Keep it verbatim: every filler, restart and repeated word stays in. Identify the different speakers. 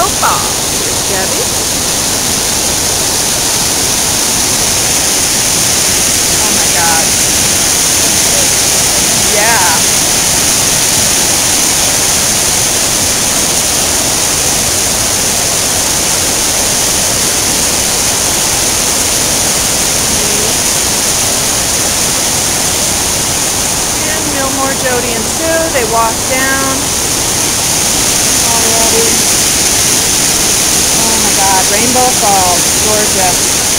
Speaker 1: Rainbow Falls. Here's Debbie. Oh my God. Yeah. And Millmore, Jody, and Sue, they walk down already. Oh my God, Rainbow Falls, Georgia.